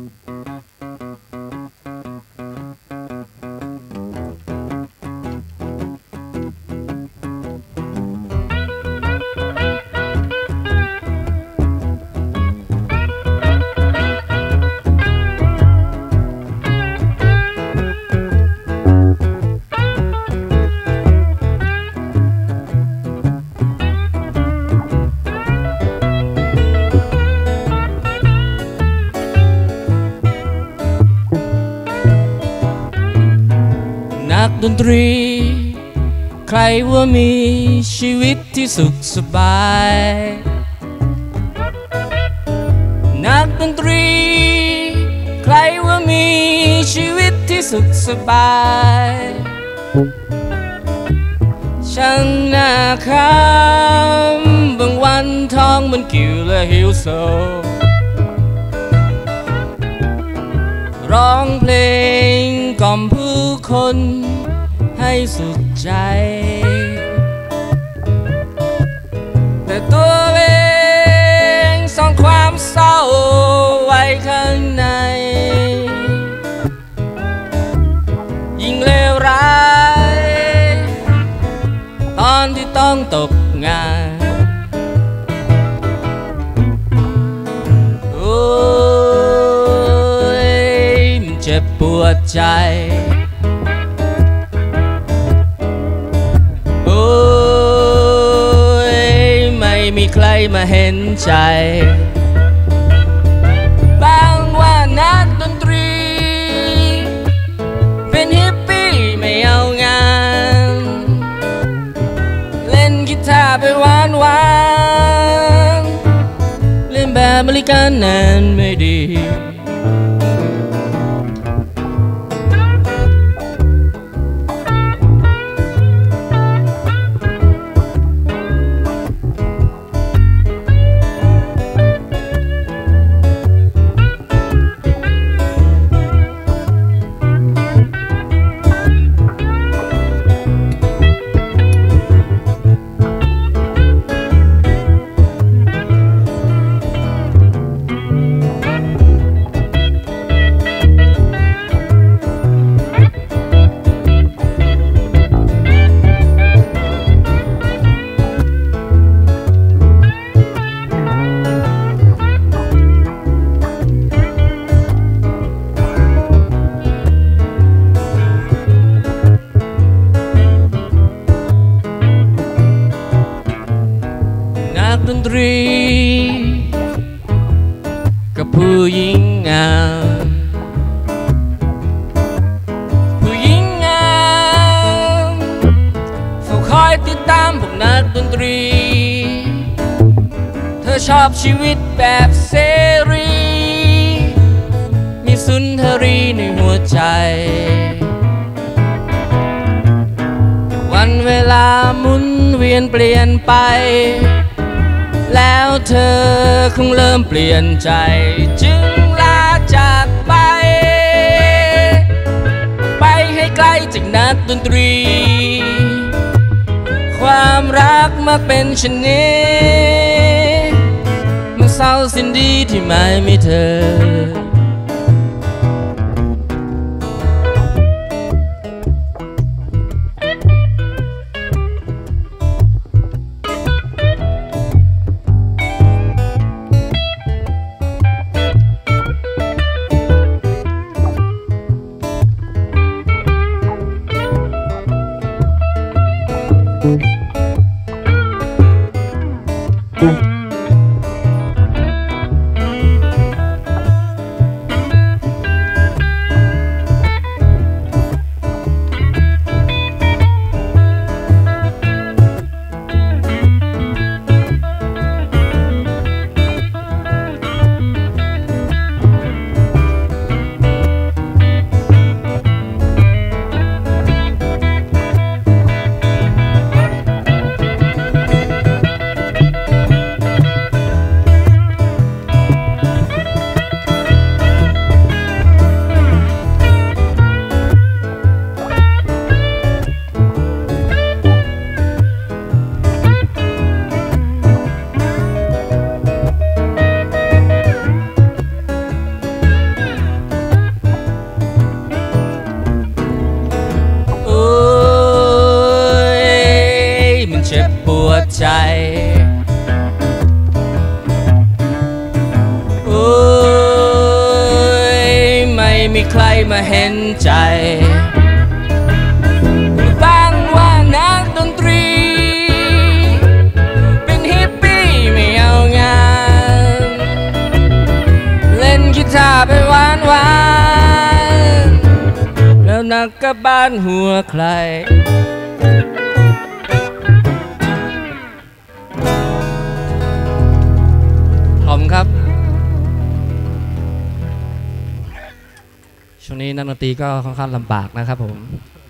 นักดนตรีใครว่ามีชีวิตที่สุขสบายนักดนตรีใครว่ามีชีวิตที่สุขสบายช่างน่าขำบางวันท้องมันกิ่วและหิวโซร้องเพลงกล่อมผู้คนให้สุขใจแต่ตัวเองซ่อนความเศร้าไว้ข้างในยิ่งเลวร้ายตอนที่ต้องตกงานเจ็บปวดใจโอ้ยไม่มีใครมาเห็นใจบางว่านักดนตรีเป็นฮิปปี้ไม่เอางานเล่นกีตาร์ไปหวานเล่นแบบอเมริกันนั้นไม่ดีดนตรีกับผู้หญิงงามผู้หญิงงามเฝ้าคอยติดตามพวกนักดนตรีเธอชอบชีวิตแบบเสรีมีสุนทรีในหัวใจวันเวลาหมุนเวียนเปลี่ยนไปแล้วเธอคงเริ่มเปลี่ยนใจจึงลาจากไปให้ไกลจากนักดนตรีความรักมักเป็นเช่นนี้มันเศร้าสิ้นดีที่ไม่มีเธอใครมาเห็นใจบ้างว่านักดนตรีเป็นฮิปปี้ไม่เอางานเล่นกีตาร์ไปวันแล้วนักกลับบ้านหัวใครขอบคุณครับช่วงนี้นักดนตรีก็ค่อนข้างลำบากนะครับผม